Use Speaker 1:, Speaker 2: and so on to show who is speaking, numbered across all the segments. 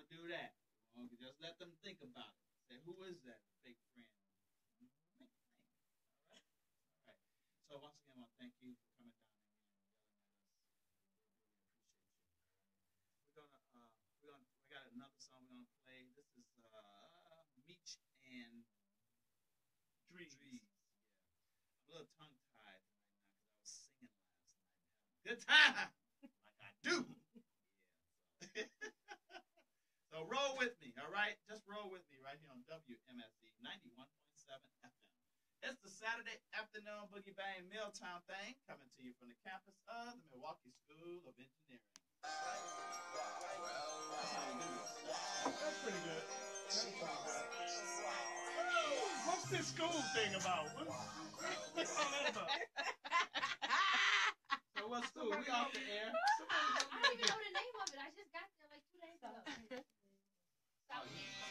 Speaker 1: want to do that. We want to just let them think about it. Say, who is that fake friend? Make them think. All right. All right. So once again, I want to thank you for coming down again and yelling at us. We got another song we're gonna play. This is Meech and Drees. Yeah. I'm a little tongue tied right now because I was singing last night. Good time, like I do. Yeah. So roll with me, all right? Just roll with me right here on WMSE 91.7 FM. It's the Saturday afternoon Boogie Bang Milltown thing coming to you from the campus of the Milwaukee School of Engineering.
Speaker 2: That's pretty good. What's this school thing about? What's all that about?
Speaker 1: So what's school? We off the air.
Speaker 3: I don't even know the name of it. I just got there like 2 days ago.
Speaker 2: I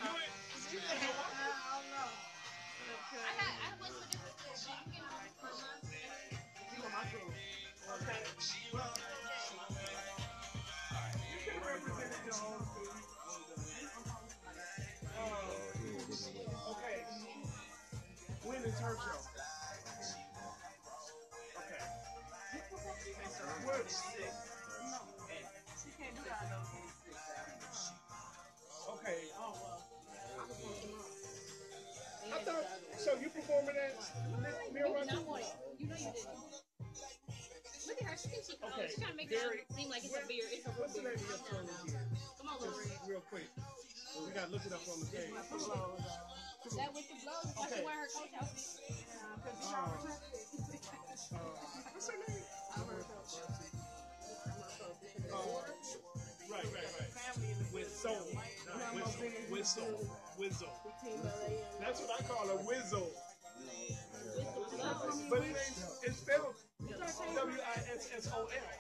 Speaker 2: don't know.
Speaker 3: I went to a different school, but I'm getting home from my
Speaker 2: You in my school. Okay. Well, you can represent your own school. Okay. When is her show? Okay. Where?
Speaker 4: She can't do that though.
Speaker 2: Okay. I thought, so you performing at Mirror Run?
Speaker 3: You know you didn't. Look at her. She thinks she can.
Speaker 2: Okay.
Speaker 3: She's trying to make
Speaker 2: Very-
Speaker 3: it seem like it's a beer. It's a
Speaker 2: What's the
Speaker 3: root
Speaker 2: name
Speaker 3: beer.
Speaker 2: of your song again?
Speaker 3: Come on, Lori.
Speaker 2: Just real quick. We gotta look it up on the page.
Speaker 3: That with the blows. Why she
Speaker 2: Okay.
Speaker 3: wearing her coach outfit?
Speaker 2: What's her name? Right. With soul. Wizzo. That's what I call a Wizzo. But it ain't, it's spelled WISSOL.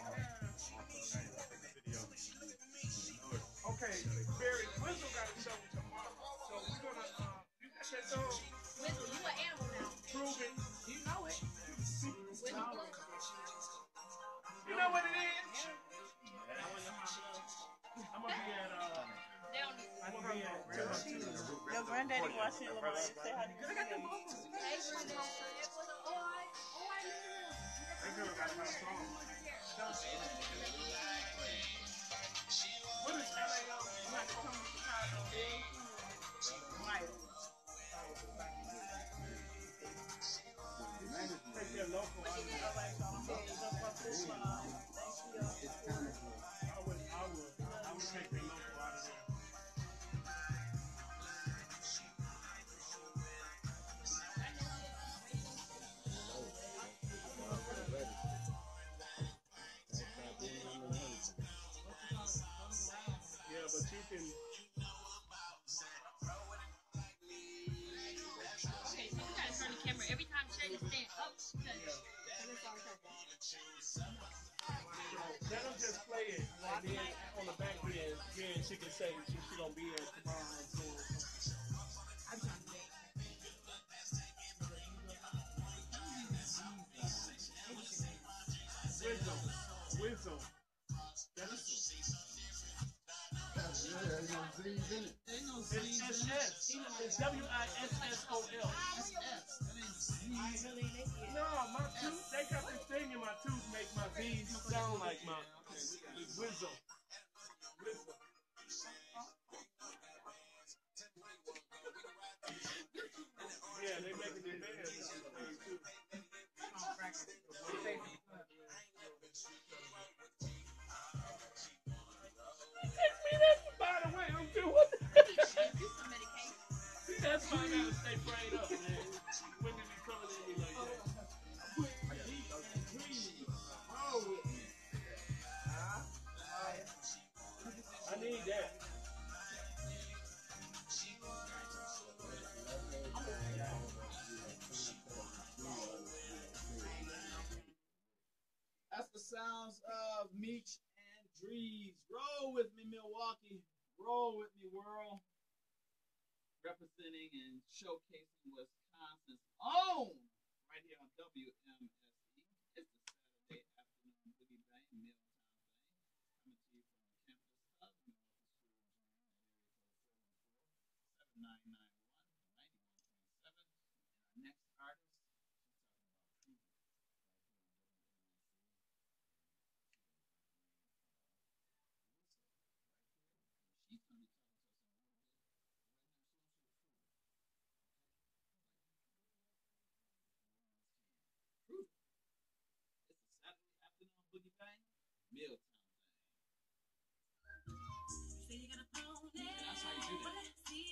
Speaker 2: Okay, Barry, Wizzo got a show tomorrow. So we're gonna, you got that song?
Speaker 3: Whistle, you an animal now.
Speaker 2: Prove it.
Speaker 3: You know it. Whistle.
Speaker 2: You know what it is? I'm gonna be at, I'm gonna be at
Speaker 4: Your granddaddy watching Lamar. Say hi to your granddaddy.
Speaker 3: Hey, Brenda.
Speaker 2: That girl got my song. What is LAO?
Speaker 4: Like to come to Chicago. Right.
Speaker 2: Take their local.
Speaker 4: All right, so I'm going to jump up this one. Thank you.
Speaker 2: I would take their local out of there. Yeah, but you can.
Speaker 3: Okay, so we gotta turn the camera every time Shay stand up.
Speaker 2: Let them just play it, and then on the back end, then she can say she gonna be here tomorrow. Wisdom. It's WISSOL. No, my tooth, they got this thing in my tooth make my Z's sound like my Wisdom. Yeah, they making it bad. By the way, I'm doing what? That's why I gotta stay prayed up, man. When did you come in me like that? I need that.
Speaker 1: That's the sounds of Meech and Drees. Roll with me, Milwaukee. Roll with me, world. Representing and showcasing Wisconsin's own right here on WMSE. It's the Saturday afternoon Boogie Bang Milltown thing. Coming to you from the campus of Milwaukee School of Engineering Milltown thing. That's how you do that.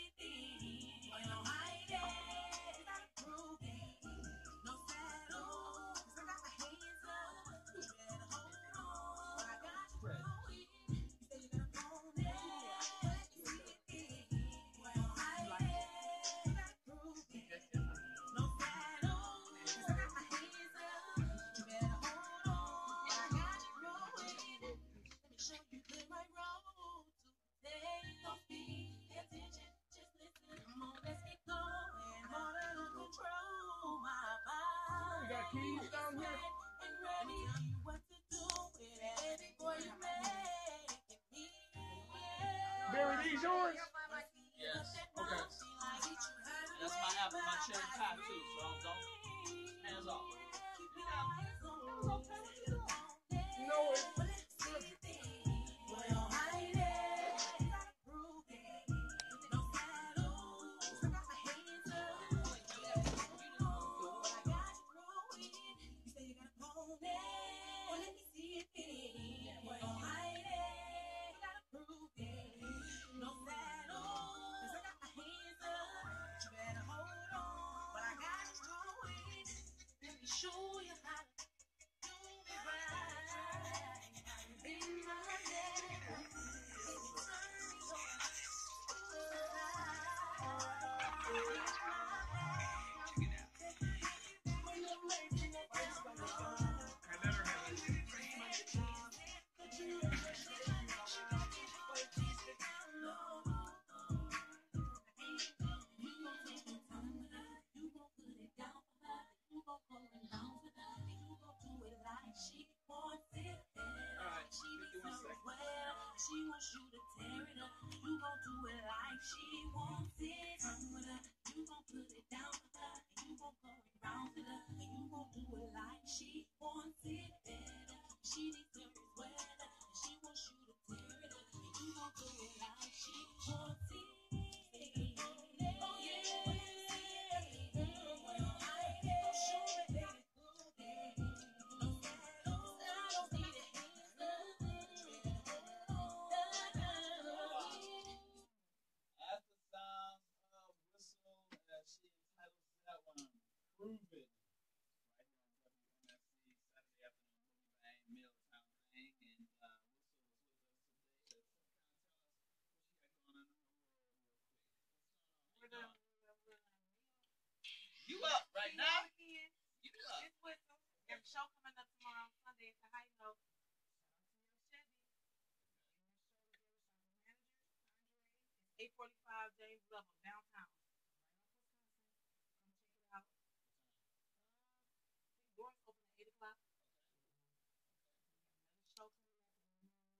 Speaker 2: You got keys down here? Barry, these yours?
Speaker 1: Yes.
Speaker 2: Okay.
Speaker 1: That's my apple, my cherry pie too. So don't hands off.
Speaker 2: No, it's
Speaker 1: As the sounds of whistle, as she entitles that one, Prove It. Right here on WMSC, Saturday afternoon movie bang, Milltown thing. And Whistle was with us today to kind of tell us what she got going on in her world real quick. What's going on? You up right now? You up.
Speaker 3: It's Whistle. There's a show coming up tomorrow on Sunday at the High Note. Shout out to your Chevy. 845 James Level, downtown. Right off Wisconsin. Come check it out. Doors open at 8 o'clock. Another show coming up next week.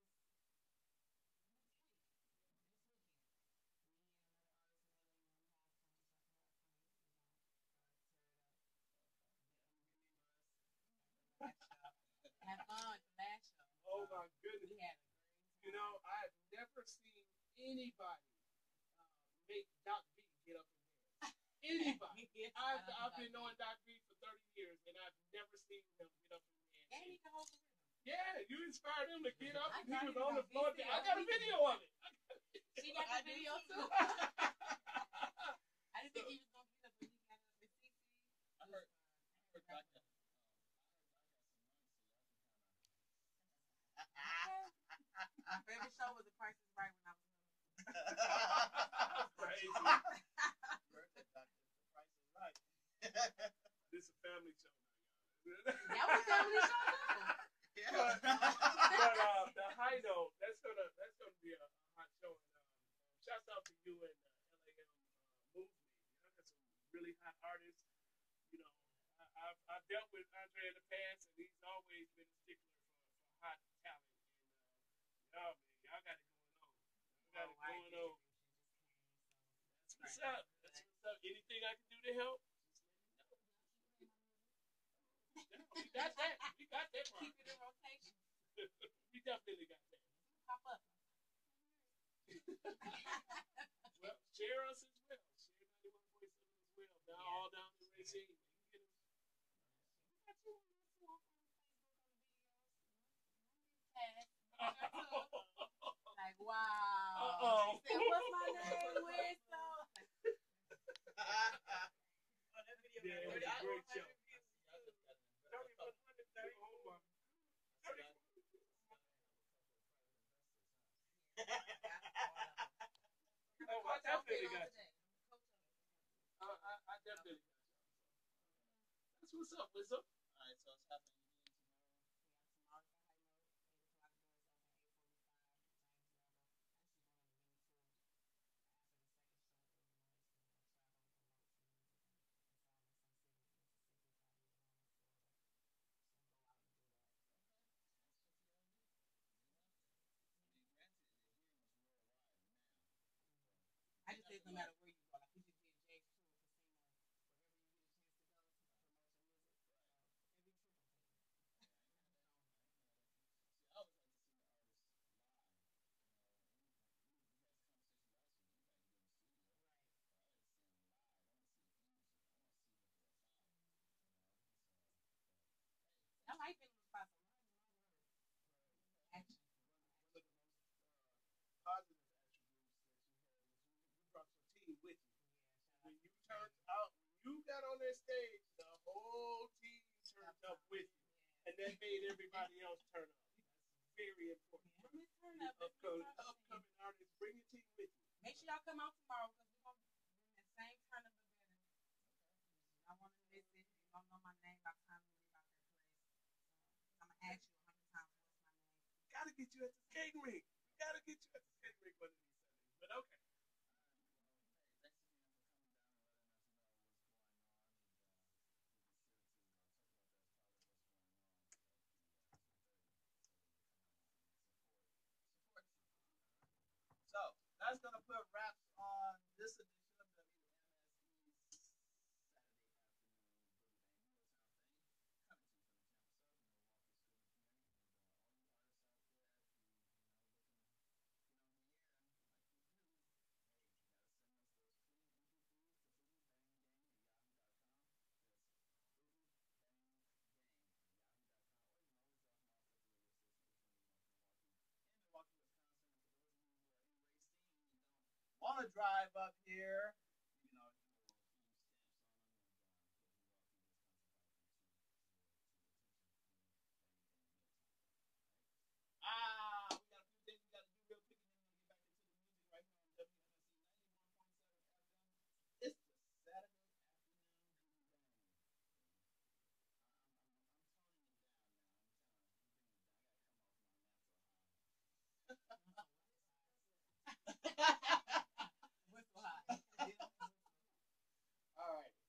Speaker 3: Have fun with the last show.
Speaker 2: oh my goodness.
Speaker 3: We had a great time.
Speaker 2: You know, I've never seen anybody make Doc B get up and dance. Anybody. I've been knowing Doc B for 30 years, and I've never seen him get up and dance.
Speaker 3: And he can hold the rhythm.
Speaker 2: Yeah, you inspired him to get up.
Speaker 3: I
Speaker 2: He
Speaker 3: got
Speaker 2: was
Speaker 3: it
Speaker 2: on the
Speaker 3: on
Speaker 2: floor.
Speaker 3: video.
Speaker 2: I got a video of it.
Speaker 3: She got the video too. I didn't think he was gonna get up, but he got up with CC.
Speaker 1: I heard Doc got
Speaker 3: My favorite show was The Price is Right when I was little.
Speaker 2: Crazy.
Speaker 1: Birthday doctor, the price is right.
Speaker 2: This is a family show now, y'all.
Speaker 3: That was family show too.
Speaker 2: But the High Note, that's gonna be a hot show. And, shouts out to you and LAM movement. Y'all got some really hot artists. You know, I've dealt with Andre in the past, and he's always been a stickler for hot talent. And y'all got it going on. Y'all got it going on. That's what's up. That's what's up. Anything I can do to help? We got that. We got that part.
Speaker 3: Keep it in rotation.
Speaker 2: We definitely got that.
Speaker 3: Pop up.
Speaker 2: Well, share us as well. Share 91.7 as well. Now all down the Racine. You can get us.
Speaker 3: We got you on Facebook on the videos. Tag. Like, wow.
Speaker 2: Uh-oh.
Speaker 3: She said, what's my name? Where's so?
Speaker 4: Oh, that video
Speaker 2: Yeah, it
Speaker 4: got
Speaker 2: was a great show.
Speaker 4: 3100 views.
Speaker 2: 3100. Oh my. Oh, I definitely got you. I definitely got you. That's what's up, Wizzo.
Speaker 1: Alright, so it's happening again tomorrow.
Speaker 3: I just said no matter where you go, like we just did Jay's tour casino, wherever you get a chance to go to promote your music. So every trip will take you.
Speaker 1: I always like to see the artists live. You know, we had this conversation last week. You got to get them to see the artist. I like being in the spots. Action.
Speaker 2: One of the most positive attributes that you had was you brought your team with you. When you turned out, when you got on that stage, the whole team turned up with you, and that made everybody else turn up. That's very important. Upcoming artists, bring your team with you.
Speaker 3: Make sure y'all come out tomorrow because we're gonna bring that same turn up better. I want to miss it. You don't know my name by the time you leave out that place. So I'm gonna ask you 100 times what's my name.
Speaker 2: Gotta get you at the skating rink. Gotta get you at the skating rink one of these Sundays. But okay.
Speaker 1: So that's gonna put wraps on this edition of WMSE's Saturday afternoon Boogie Bang Milwaukee, Wisconsin. And for those of you who are in Racine and don't want to drive up here, you know, do a few stamps on them and put Milwaukee, Wisconsin 532 to attention for Bang Bang Mealtime. All right. We got a few things we got to do real quick, and then we're gonna get back into the music right here on WMSE 91.7 FM. It's the Saturday afternoon Boogie Bang. I'm toning it down now. I'm bringing it down. I gotta come off my natural high.
Speaker 3: Whistle high.
Speaker 1: All right.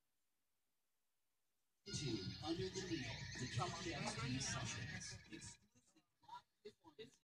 Speaker 5: To Under the Needle, the KPXQ Sessions.